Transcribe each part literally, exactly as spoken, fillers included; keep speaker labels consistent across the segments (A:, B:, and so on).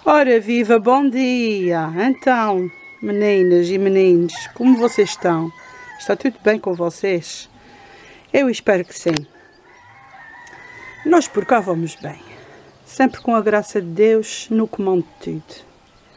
A: Ora viva, bom dia! Então, meninas e meninos, como vocês estão? Está tudo bem com vocês? Eu espero que sim. Nós por cá vamos bem, sempre com a graça de Deus no comando de tudo.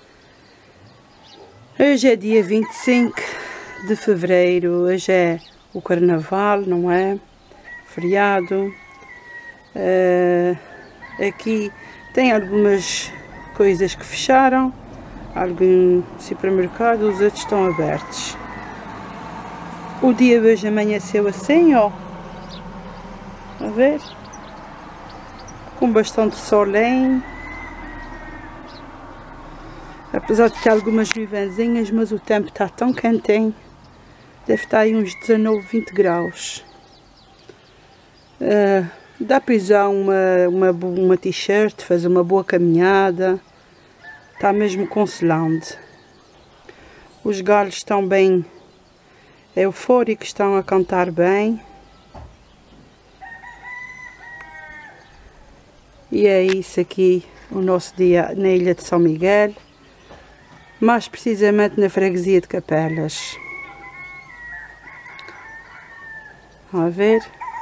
A: Hoje é dia vinte e cinco de fevereiro, hoje é o carnaval, não é? Feriado. Uh, aqui tem algumas coisas que fecharam, algum supermercado, os outros estão abertos. O dia de hoje amanheceu assim, ó, a ver, com bastante sol, hein? Apesar de ter algumas nuvenzinhas, mas o tempo está tão quentinho, deve estar aí uns dezanove, vinte graus. Uh, dá para usar uma, uma, uma t-shirt, fazer uma boa caminhada, está mesmo aconselhante. Os galhos estão bem eufóricos, estão a cantar bem. E é isso aqui, o nosso dia na Ilha de São Miguel, mais precisamente na freguesia de Capelas. A ver?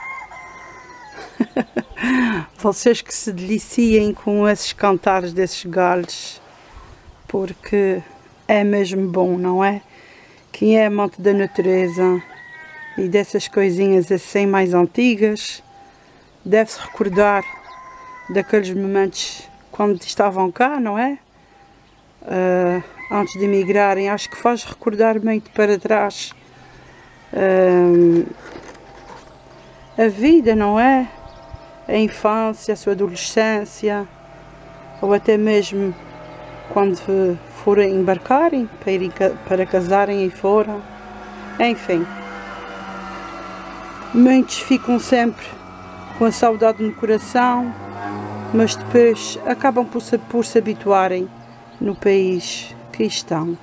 A: Vocês que se deliciem com esses cantares desses galhos, porque é mesmo bom, não é? Quem é amante da natureza e dessas coisinhas assim mais antigas, deve-se recordar daqueles momentos quando estavam cá, não é? Uh, antes de emigrarem, acho que faz recordar muito para trás uh, a vida, não é? A infância, a sua adolescência, ou até mesmo quando forem embarcarem para, irem, para casarem e fora. Enfim, muitos ficam sempre com a saudade no coração, mas depois acabam por se, por se habituarem no país que estão.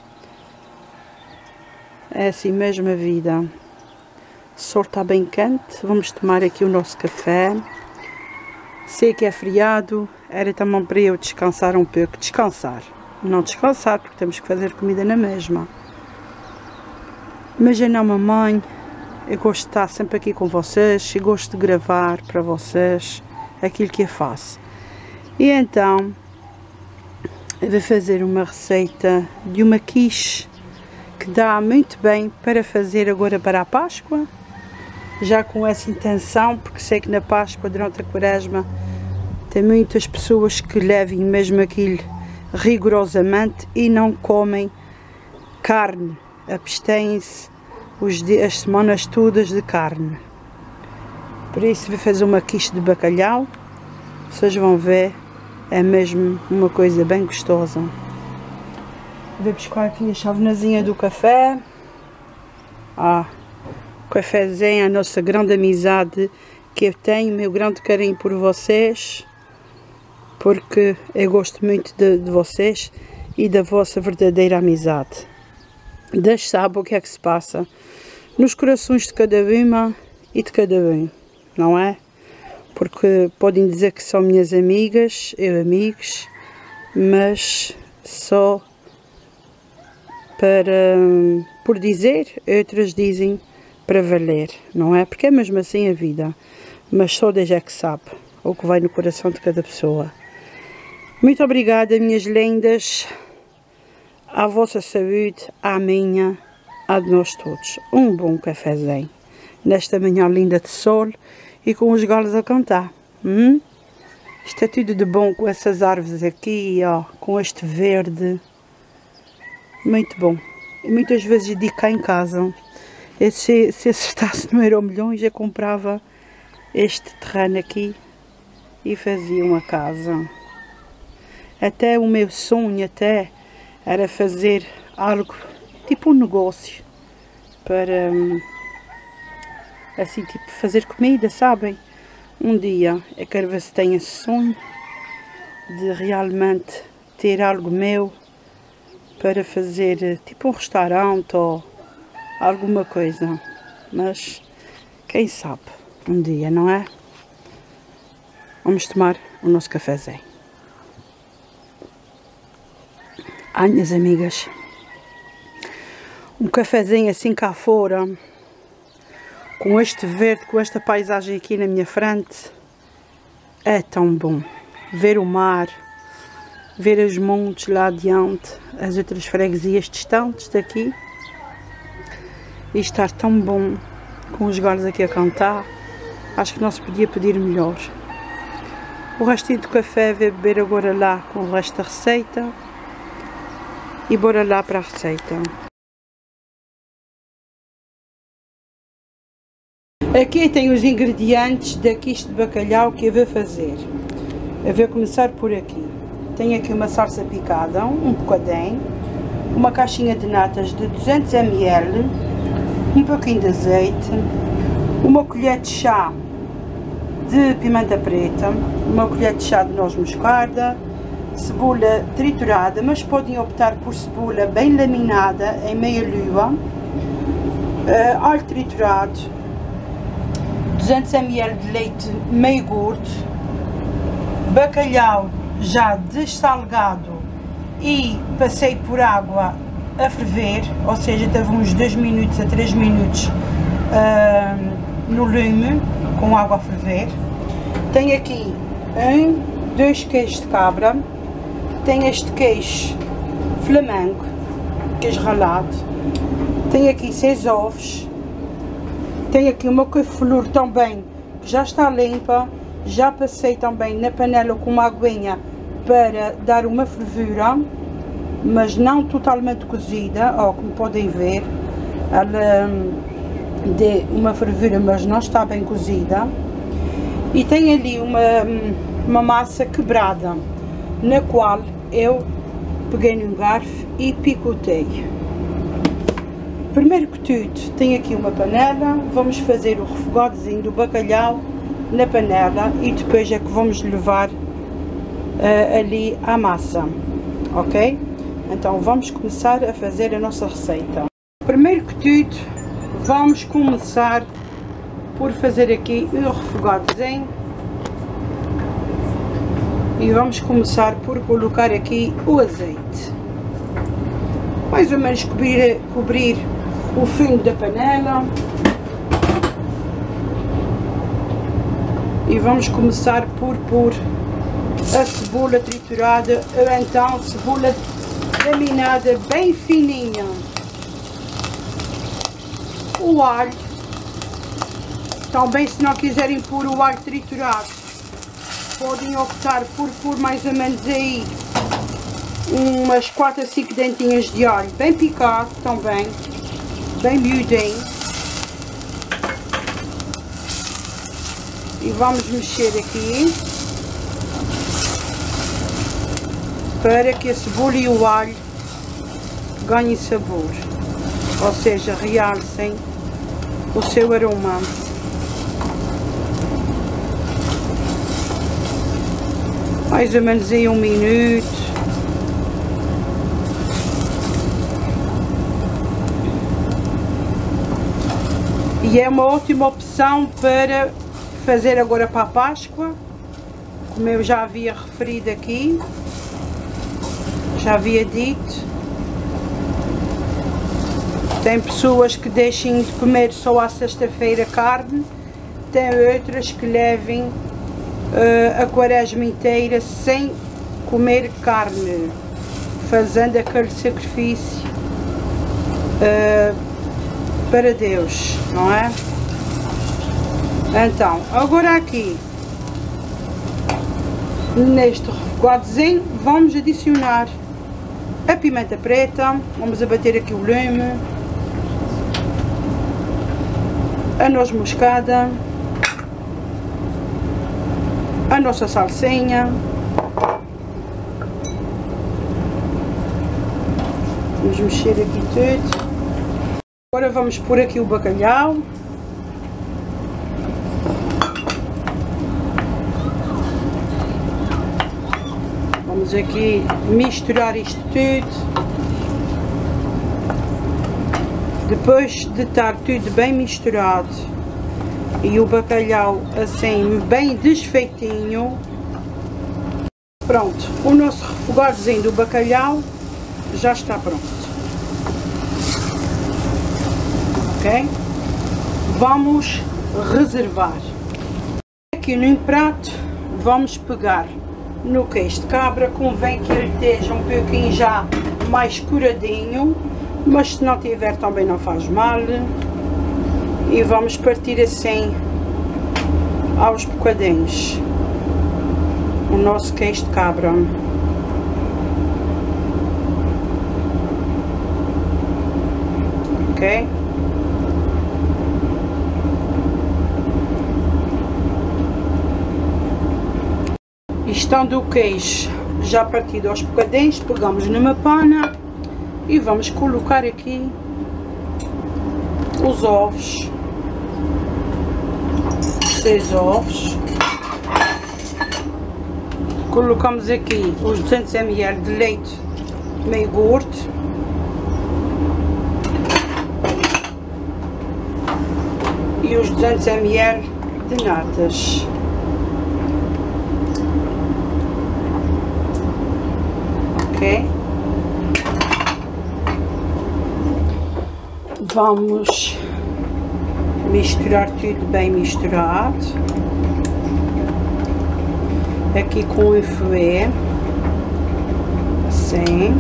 A: É assim mesmo a vida. O sol está bem quente, vamos tomar aqui o nosso café. Sei que é feriado, era também para eu descansar um pouco. Descansar, não descansar, porque temos que fazer comida na mesma. Mas eu não, mamãe, eu gosto de estar sempre aqui com vocês e gosto de gravar para vocês aquilo que eu faço. E então, eu vou fazer uma receita de uma quiche que dá muito bem para fazer agora para a Páscoa. Já com essa intenção, porque sei que na Páscoa, durante a Quaresma, tem muitas pessoas que levem mesmo aquilo rigorosamente e não comem carne, abstêm-se as semanas todas de carne. Por isso vou fazer uma quiche de bacalhau, vocês vão ver, é mesmo uma coisa bem gostosa. Vou buscar aqui a chavenazinha do café. Ah, o cafezinho, a nossa grande amizade que eu tenho, meu grande carinho por vocês, porque eu gosto muito de, de vocês e da vossa verdadeira amizade. Deus sabe o que é que se passa nos corações de cada uma e de cada um, não é? Porque podem dizer que são minhas amigas, eu amigos, mas só para, por dizer, outras dizem para valer, não é? Porque é mesmo assim a vida, mas só Deus é que sabe o que vai no coração de cada pessoa. Muito obrigada, minhas lindas, à vossa saúde, à minha, à de nós todos. Um bom cafezinho, nesta manhã linda de sol e com os galhos a cantar. Hum? Isto é tudo de bom com essas árvores aqui, ó, com este verde. Muito bom. E muitas vezes digo cá em casa, se, se acertasse no Euro Milhões, eu comprava este terreno aqui e fazia uma casa. Até o meu sonho até era fazer algo, tipo um negócio, para, assim, tipo, fazer comida, sabem? Um dia eu quero ver se tenho esse sonho de realmente ter algo meu para fazer, tipo um restaurante ou alguma coisa, mas quem sabe, um dia, não é? Vamos tomar o nosso cafezinho. Ai, minhas amigas, um cafezinho assim cá fora, com este verde, com esta paisagem aqui na minha frente, é tão bom. Ver o mar, ver os montes lá adiante, as outras freguesias distantes daqui, e estar tão bom com os galos aqui a cantar. Acho que não se podia pedir melhor. O restinho do café vai beber agora lá com o resto da receita. E bora lá para a receita. Aqui tem os ingredientes da quiche de bacalhau que eu vou fazer. Eu vou começar por aqui. Tenho aqui uma salsa picada, um bocadinho, uma caixinha de natas de duzentos mililitros, um pouquinho de azeite, uma colher de chá de pimenta preta, uma colher de chá de noz moscada, cebola triturada, mas podem optar por cebola bem laminada em meia lua, uh, alho triturado, duzentos mililitros de leite meio gordo, bacalhau já dessalgado e passei por água a ferver, ou seja, teve uns dois minutos a três minutos uh, no lume com água a ferver. Tenho aqui um, dois queijos de cabra, tenho este queijo flamengo, queijo ralado, tenho aqui seis ovos, tenho aqui uma couve-flor também que já está limpa, já passei também na panela com uma aguinha para dar uma fervura, mas não totalmente cozida, ó, como podem ver, ela dê uma fervura, mas não está bem cozida. E tem ali uma, uma massa quebrada, na qual eu peguei num garfo e picotei. Primeiro que tudo, tenho aqui uma panela, vamos fazer o refogadozinho do bacalhau na panela e depois é que vamos levar uh, ali a massa, ok? Então vamos começar a fazer a nossa receita. Primeiro que tudo, vamos começar por fazer aqui o refogadozinho e vamos começar por colocar aqui o azeite, mais ou menos cobrir, cobrir o fundo da panela, e vamos começar por pôr a cebola triturada ou então cebola laminada bem fininha, o alho. Também, se não quiserem pôr o alho triturado, podem optar por pôr mais ou menos aí umas quatro a cinco dentinhas de alho bem picado também, bem miudinho. E vamos mexer aqui para que a cebola e o alho ganhem sabor, ou seja, realcem o seu aroma. Mais ou menos em um minuto. E é uma ótima opção para fazer agora para a Páscoa, como eu já havia referido aqui, já havia dito. Tem pessoas que deixem de comer só à sexta-feira carne, tem outras que levem Uh, a quaresma inteira sem comer carne, fazendo aquele sacrifício uh, para Deus, não é? Então, agora aqui neste refogadozinho vamos adicionar a pimenta preta, vamos abater aqui o lume, a noz moscada, a nossa salsinha, vamos mexer aqui tudo. Agora vamos pôr aqui o bacalhau, vamos aqui misturar isto tudo. Depois de estar tudo bem misturado e o bacalhau assim bem desfeitinho, pronto, o nosso refogadozinho do bacalhau já está pronto. Ok? Vamos reservar. Aqui no prato vamos pegar no queijo de cabra. Convém que ele esteja um pouquinho já mais curadinho, mas se não tiver também não faz mal. E vamos partir assim aos bocadinhos o nosso queijo de cabra. Ok? Estando o queijo já partido aos bocadinhos, pegamos numa pana e vamos colocar aqui os ovos, seis ovos. Colocamos aqui os duzentos mililitros de leite meio gordo, e os duzentos mililitros de natas. Ok? Vamos misturar tudo bem misturado. Aqui com o fouet, assim.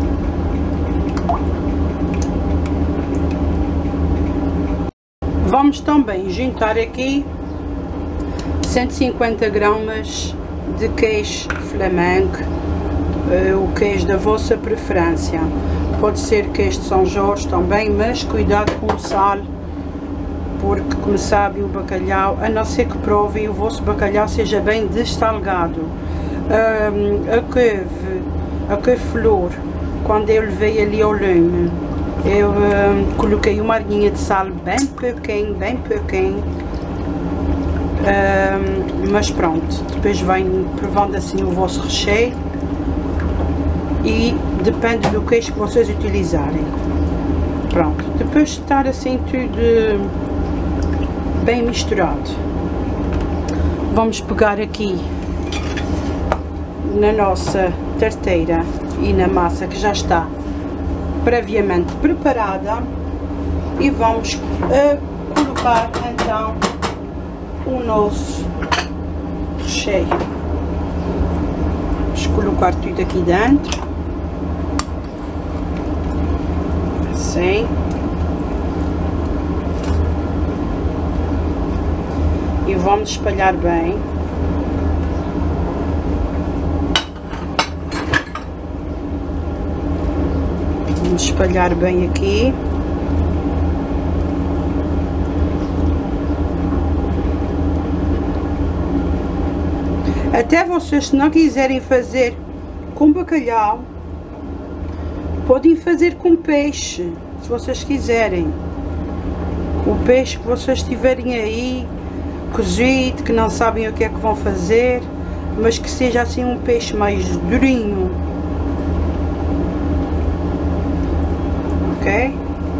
A: Vamos também juntar aqui cento e cinquenta gramas de queijo flamengo, o queijo da vossa preferência. Pode ser queijo de São Jorge também, mas cuidado com o sal, porque como sabe o bacalhau, a não ser que provem o vosso bacalhau seja bem destalgado. Um, a couve, a couve-flor, quando eu levei ali ao lume, eu um, coloquei uma arginha de sal bem pouquinho, bem pouquinho. Um, mas pronto, depois vem provando assim o vosso recheio e depende do queijo que vocês utilizarem. Pronto, depois de estar assim tudo bem misturado, vamos pegar aqui na nossa tarteira e na massa que já está previamente preparada e vamos uh, colocar então o nosso recheio. Vamos colocar tudo aqui dentro, assim, e vamos espalhar bem. Vamos espalhar bem aqui. Até vocês, se não quiserem fazer com bacalhau, podem fazer com peixe, se vocês quiserem. O peixe que vocês tiverem aí cozido, que não sabem o que é que vão fazer, mas que seja assim um peixe mais durinho. Ok?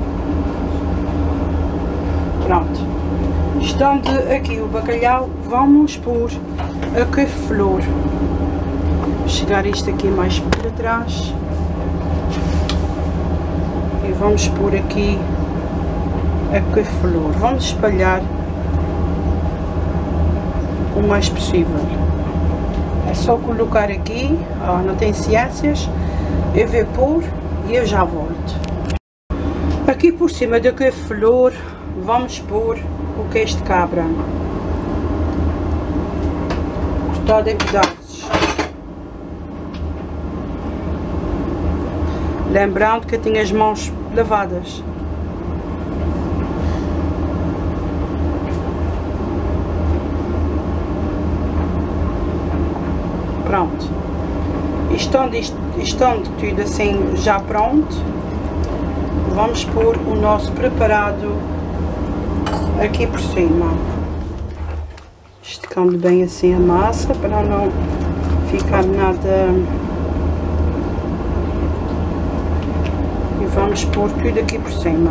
A: Pronto. Estando aqui o bacalhau, vamos pôr a couve-flor. Chegar isto aqui mais para trás. E vamos pôr aqui a couve-flor. Vamos espalhar o mais possível. É só colocar aqui, ó, não tem ciências. Eu vou pôr e eu já volto. Aqui por cima da couve-flor vamos pôr o queijo de cabra cortado em pedaços. Lembrando que eu tenho as mãos lavadas. Pronto. Estando, estando tudo assim já pronto, vamos pôr o nosso preparado aqui por cima, esticando bem assim a massa para não ficar nada, e vamos pôr tudo aqui por cima.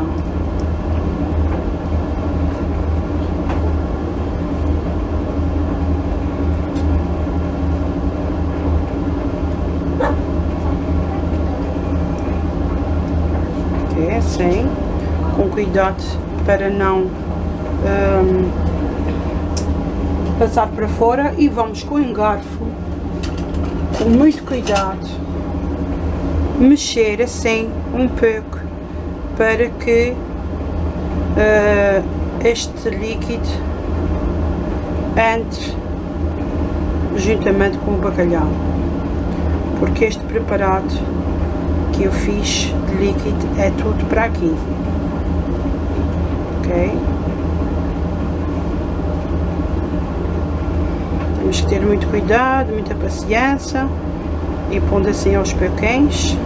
A: cuidado para não um, passar para fora, e vamos com um garfo, com muito cuidado, mexer assim um pouco para que uh, este líquido entre juntamente com o bacalhau, porque este preparado que eu fiz de líquido é tudo para aqui, ok? Temos que ter muito cuidado, muita paciência, e pondo assim aos pouquinhos.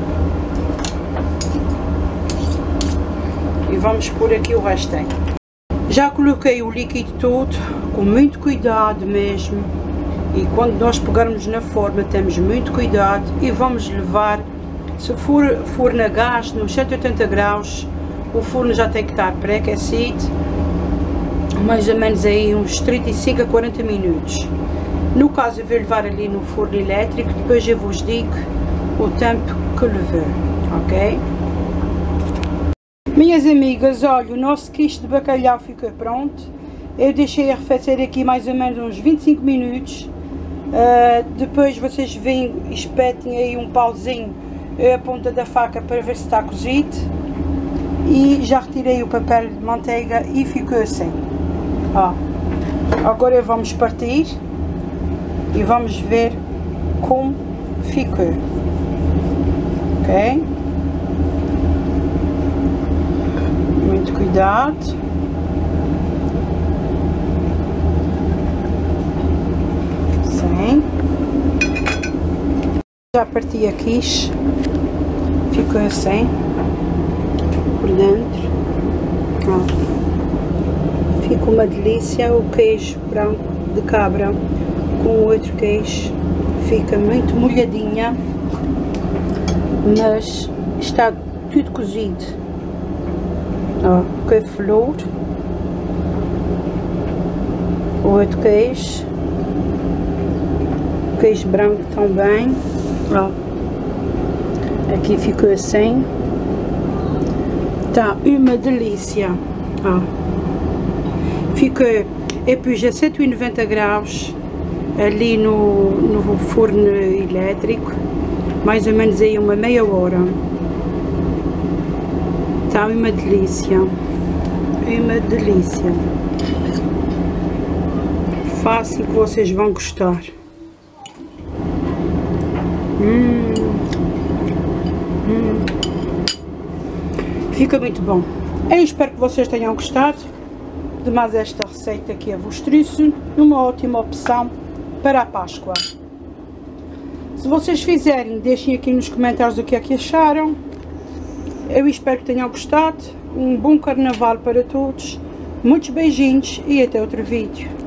A: E vamos pôr aqui o restinho. Já coloquei o líquido todo, com muito cuidado mesmo, e quando nós pegarmos na forma temos muito cuidado, e vamos levar, se for forno a gás nos cento e oitenta graus, o forno já tem que estar pré-aquecido, mais ou menos aí uns trinta e cinco a quarenta minutos. No caso eu vou levar ali no forno elétrico, depois eu vos digo o tempo que levei, ok? Minhas amigas, olha, o nosso quiche de bacalhau ficou pronto. Eu deixei arrefecer aqui mais ou menos uns vinte e cinco minutos. Uh, depois vocês vêm, espetem aí um pauzinho a ponta da faca para ver se está cozido. E já retirei o papel de manteiga e ficou assim. Ó, agora vamos partir e vamos ver como ficou, ok? Muito cuidado. Sim. Já parti a quiche, ficou assim por dentro. Ó, fica uma delícia. O queijo branco de cabra com o outro queijo fica muito molhadinha, mas está tudo cozido. Ó, que flor, o outro queijo, queijo branco também. Ó, aqui ficou assim, tá uma delícia. Ó, ficou, eu pus a cento e noventa graus ali no, no forno elétrico, mais ou menos aí uma meia hora. Está uma delícia, uma delícia. Fácil, que vocês vão gostar. Hum, hum. Fica muito bom. Eu espero que vocês tenham gostado de mais esta receita que eu vos trouxe, uma ótima opção para a Páscoa. Se vocês fizerem, deixem aqui nos comentários o que é que acharam. Eu espero que tenham gostado. Um bom carnaval para todos. Muitos beijinhos e até outro vídeo.